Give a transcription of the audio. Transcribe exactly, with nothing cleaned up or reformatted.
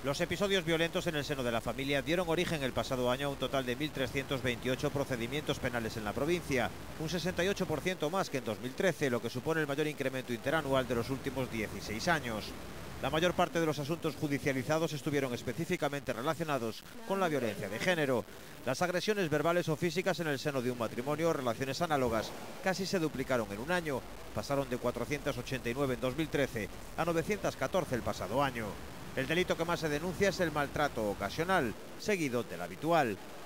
Los episodios violentos en el seno de la familia dieron origen el pasado año a un total de mil trescientos veintiocho procedimientos penales en la provincia, un sesenta y ocho por ciento más que en dos mil trece, lo que supone el mayor incremento interanual de los últimos dieciséis años. La mayor parte de los asuntos judicializados estuvieron específicamente relacionados con la violencia de género. Las agresiones verbales o físicas en el seno de un matrimonio o relaciones análogas casi se duplicaron en un año. Pasaron de cuatrocientas ochenta y nueve en dos mil trece a novecientas catorce el pasado año. El delito que más se denuncia es el maltrato ocasional, seguido del habitual.